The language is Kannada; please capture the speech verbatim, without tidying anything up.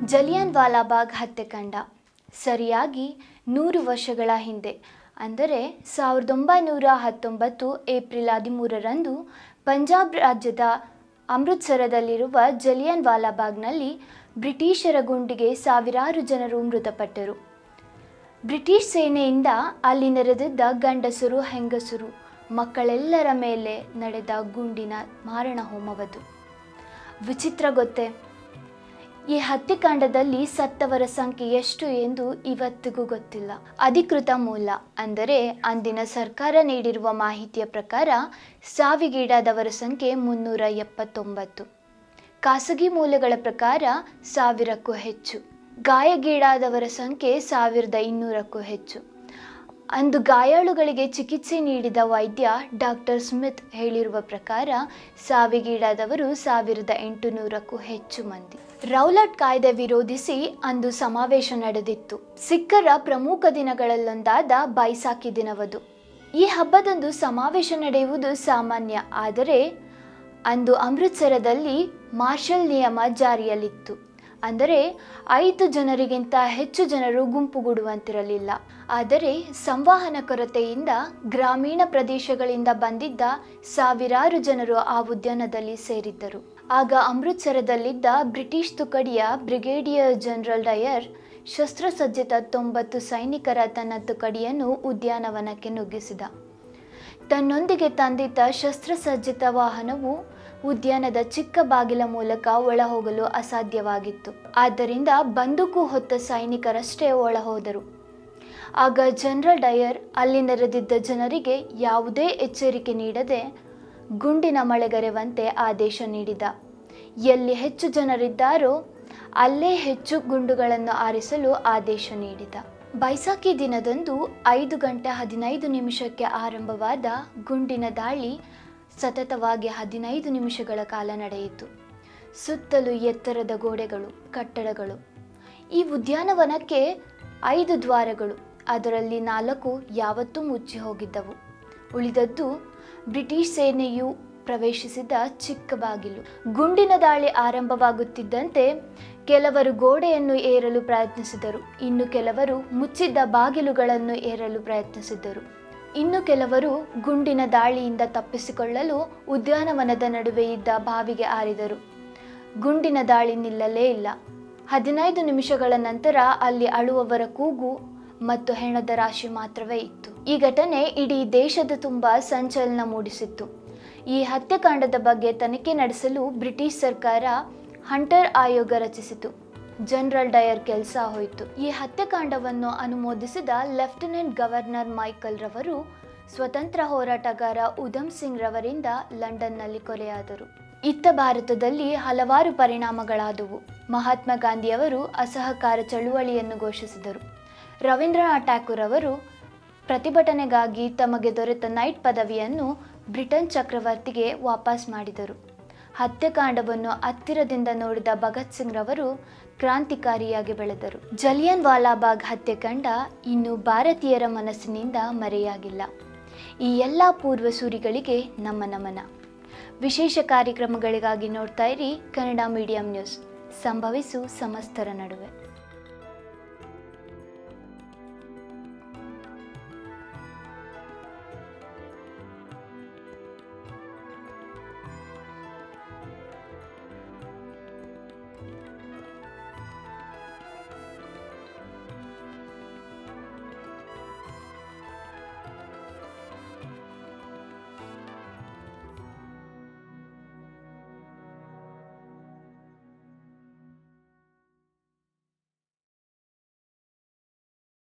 ಜಲಿಯನ್ ವಾಲಾಬಾಗ್ ಹತ್ಯಾಕಾಂಡ ಸರಿಯಾಗಿ ನೂರು ವರ್ಷಗಳ ಹಿಂದೆ ಅಂದರೆ ಸಾವಿರದ ಒಂಬೈನೂರ ಹತ್ತೊಂಬತ್ತು ಏಪ್ರಿಲ್ ಹದಿಮೂರರಂದು ಪಂಜಾಬ್ ರಾಜ್ಯದ ಅಮೃತಸರದಲ್ಲಿರುವ ಜಲಿಯನ್ ವಾಲಾಬಾಗ್ನಲ್ಲಿ ಬ್ರಿಟಿಷರ ಗುಂಡಿಗೆ ಸಾವಿರಾರು ಜನರು ಮೃತಪಟ್ಟರು. ಬ್ರಿಟಿಷ್ ಸೇನೆಯಿಂದ ಅಲ್ಲಿ ನೆರೆದಿದ್ದ ಗಂಡಸರು, ಹೆಂಗಸರು, ಮಕ್ಕಳೆಲ್ಲರ ಮೇಲೆ ನಡೆದ ಗುಂಡಿನ ಮಾರಣ ಹೋಮವದು. ವಿಚಿತ್ರ ಗೊತ್ತೇ? ಈ ಹತ್ಯಾಕಾಂಡದಲ್ಲಿ ಸತ್ತವರ ಸಂಖ್ಯೆ ಎಷ್ಟು ಎಂದು ಇವತ್ತಿಗೂ ಗೊತ್ತಿಲ್ಲ. ಅಧಿಕೃತ ಮೂಲ ಅಂದರೆ ಅಂದಿನ ಸರ್ಕಾರ ನೀಡಿರುವ ಮಾಹಿತಿಯ ಪ್ರಕಾರ ಸಾವಿಗೀಡಾದವರ ಸಂಖ್ಯೆ ಮುನ್ನೂರ ಎಪ್ಪತ್ತೊಂಬತ್ತು. ಖಾಸಗಿ ಮೂಲಗಳ ಪ್ರಕಾರ ಸಾವಿರಕ್ಕೂ ಹೆಚ್ಚು. ಗಾಯಗೀಡಾದವರ ಸಂಖ್ಯೆ ಸಾವಿರದ ಇನ್ನೂರಕ್ಕೂ ಹೆಚ್ಚು. ಅಂದು ಗಾಯಾಳುಗಳಿಗೆ ಚಿಕಿತ್ಸೆ ನೀಡಿದ ವೈದ್ಯ ಡಾಕ್ಟರ್ ಸ್ಮಿತ್ ಹೇಳಿರುವ ಪ್ರಕಾರ ಸಾವಿಗೀಡಾದವರು ಸಾವಿರದ ಎಂಟುನೂರಕ್ಕೂ ಹೆಚ್ಚು ಮಂದಿ. ರೌಲಟ್ ಕಾಯ್ದೆ ವಿರೋಧಿಸಿ ಅಂದು ಸಮಾವೇಶ ನಡೆದಿತ್ತು. ಸಿಖ್ಖರ ಪ್ರಮುಖ ದಿನಗಳಲ್ಲೊಂದಾದ ಬೈಸಾಖಿ ದಿನವದು. ಈ ಹಬ್ಬದಂದು ಸಮಾವೇಶ ನಡೆಯುವುದು ಸಾಮಾನ್ಯ. ಆದರೆ ಅಂದು ಅಮೃತಸರದಲ್ಲಿ ಮಾರ್ಷಲ್ ನಿಯಮ ಜಾರಿಯಲ್ಲಿತ್ತು. ಅಂದರೆ ಐದು ಜನರಿಗಿಂತ ಹೆಚ್ಚು ಜನರು ಗುಂಪುಗೂಡುವಂತಿರಲಿಲ್ಲ. ಆದರೆ ಸಂವಹನ ಕೊರತೆಯಿಂದ ಗ್ರಾಮೀಣ ಪ್ರದೇಶಗಳಿಂದ ಬಂದಿದ್ದ ಸಾವಿರಾರು ಜನರು ಆ ಉದ್ಯಾನದಲ್ಲಿ ಸೇರಿದ್ದರು. ಆಗ ಅಮೃತಸರದಲ್ಲಿದ್ದ ಬ್ರಿಟಿಷ್ ತುಕಡಿಯ ಬ್ರಿಗೇಡಿಯರ್ ಜನರಲ್ ಡಯರ್ ಶಸ್ತ್ರಸಜ್ಜಿತ ತೊಂಬತ್ತು ಸೈನಿಕರ ತನ್ನ ತುಕಡಿಯನ್ನು ಉದ್ಯಾನವನಕ್ಕೆ ನುಗ್ಗಿಸಿದ. ತನ್ನೊಂದಿಗೆ ತಂದಿದ್ದ ಶಸ್ತ್ರಸಜ್ಜಿತ ವಾಹನವು ಉದ್ಯಾನದ ಚಿಕ್ಕ ಬಾಗಿಲ ಮೂಲಕ ಒಳಹೋಗಲು ಅಸಾಧ್ಯವಾಗಿತ್ತು. ಆದ್ದರಿಂದ ಬಂದೂಕು ಹೊತ್ತ ಸೈನಿಕರಷ್ಟೇ ಒಳಹೋದರು. ಆಗ ಜನರಲ್ ಡಯರ್ ಅಲ್ಲಿ ನೆರೆದಿದ್ದ ಜನರಿಗೆ ಯಾವುದೇ ಎಚ್ಚರಿಕೆ ನೀಡದೆ ಗುಂಡಿನ ಮಳೆಗರೆವಂತೆ ಆದೇಶ ನೀಡಿದ. ಎಲ್ಲಿ ಹೆಚ್ಚು ಜನರಿದ್ದಾರೋ ಅಲ್ಲೇ ಹೆಚ್ಚು ಗುಂಡುಗಳನ್ನು ಆರಿಸಲು ಆದೇಶ ನೀಡಿದ. ಬೈಸಾಖಿ ದಿನದಂದು ಐದು ಗಂಟೆ ಹದಿನೈದು ನಿಮಿಷಕ್ಕೆ ಆರಂಭವಾದ ಗುಂಡಿನ ದಾಳಿ ಸತತವಾಗಿ ಹದಿನೈದು ನಿಮಿಷಗಳ ಕಾಲ ನಡೆಯಿತು. ಸುತ್ತಲೂ ಎತ್ತರದ ಗೋಡೆಗಳು, ಕಟ್ಟಡಗಳು. ಈ ಉದ್ಯಾನವನಕ್ಕೆ ಐದು ದ್ವಾರಗಳು, ಅದರಲ್ಲಿ ನಾಲ್ಕು ಯಾವತ್ತೂ ಮುಚ್ಚಿ ಹೋಗಿದ್ದವು. ಉಳಿದದ್ದು ಬ್ರಿಟಿಷ್ ಸೇನೆಯು ಪ್ರವೇಶಿಸಿದ ಚಿಕ್ಕ ಬಾಗಿಲು. ಗುಂಡಿನ ದಾಳಿ ಆರಂಭವಾಗುತ್ತಿದ್ದಂತೆ ಕೆಲವರು ಗೋಡೆಯನ್ನು ಏರಲು ಪ್ರಯತ್ನಿಸಿದರು. ಇನ್ನು ಕೆಲವರು ಮುಚ್ಚಿದ್ದ ಬಾಗಿಲುಗಳನ್ನು ಏರಲು ಪ್ರಯತ್ನಿಸಿದರು. ಇನ್ನು ಕೆಲವರು ಗುಂಡಿನ ದಾಳಿಯಿಂದ ತಪ್ಪಿಸಿಕೊಳ್ಳಲು ಉದ್ಯಾನವನದ ನಡುವೆ ಇದ್ದ ಬಾವಿಗೆ ಹಾರಿದರು. ಗುಂಡಿನ ದಾಳಿ ನಿಲ್ಲಲೇ ಇಲ್ಲ. ಹದಿನೈದು ನಿಮಿಷಗಳ ನಂತರ ಅಲ್ಲಿ ಅಳುವವರ ಕೂಗು ಮತ್ತು ಹೆಣದ ರಾಶಿ ಮಾತ್ರವೇ ಇತ್ತು. ಈ ಘಟನೆ ಇಡೀ ದೇಶದ ತುಂಬ ಸಂಚಲನ ಮೂಡಿಸಿತ್ತು. ಈ ಹತ್ಯಾಕಾಂಡದ ಬಗ್ಗೆ ತನಿಖೆ ನಡೆಸಲು ಬ್ರಿಟಿಷ್ ಸರ್ಕಾರ ಹಂಟರ್ ಆಯೋಗ ರಚಿಸಿತು. ಜನರಲ್ ಡಯರ್ ಕೆಲಸ ಹೋಯಿತು. ಈ ಹತ್ಯಾಕಾಂಡವನ್ನು ಅನುಮೋದಿಸಿದ ಲೆಫ್ಟಿನೆಂಟ್ ಗವರ್ನರ್ ಮೈಕಲ್ ರವರು ಸ್ವತಂತ್ರ ಹೋರಾಟಗಾರ ಉಧಮ್ ಸಿಂಗ್ ರವರಿಂದ ಲಂಡನ್ನಲ್ಲಿ ಕೊಲೆಯಾದರು. ಇತ್ತ ಭಾರತದಲ್ಲಿ ಹಲವಾರು ಪರಿಣಾಮಗಳಾದವು. ಮಹಾತ್ಮ ಗಾಂಧಿಯವರು ಅಸಹಕಾರ ಚಳುವಳಿಯನ್ನು ಘೋಷಿಸಿದರು. ರವೀಂದ್ರನಾಥ್ ಠಾಕೂರ್ ಅವರು ಪ್ರತಿಭಟನೆಗಾಗಿ ತಮಗೆ ದೊರೆತ ನೈಟ್ ಪದವಿಯನ್ನು ಬ್ರಿಟನ್ ಚಕ್ರವರ್ತಿಗೆ ವಾಪಸ್ ಮಾಡಿದರು. ಹತ್ಯಾಕಾಂಡವನ್ನು ಹತ್ತಿರದಿಂದ ನೋಡಿದ ಭಗತ್ ಸಿಂಗ್ ರವರು ಕ್ರಾಂತಿಕಾರಿಯಾಗಿ ಬೆಳೆದರು. ಜಲಿಯನ್ ವಾಲಾಬಾಗ್ ಹತ್ಯಾಕಾಂಡ ಇನ್ನು ಭಾರತೀಯರ ಮನಸ್ಸಿನಿಂದ ಮರೆಯಾಗಿಲ್ಲ. ಈ ಎಲ್ಲ ಪೂರ್ವಸೂರಿಗಳಿಗೆ ನಮ್ಮ ನಮನ. ವಿಶೇಷ ಕಾರ್ಯಕ್ರಮಗಳಿಗಾಗಿ ನೋಡ್ತಾ ಇರಿ ಕನ್ನಡ ಮೀಡಿಯಂ ನ್ಯೂಸ್. ಸಂಭವಿಸು ಸಮಸ್ತರ ನಡುವೆ.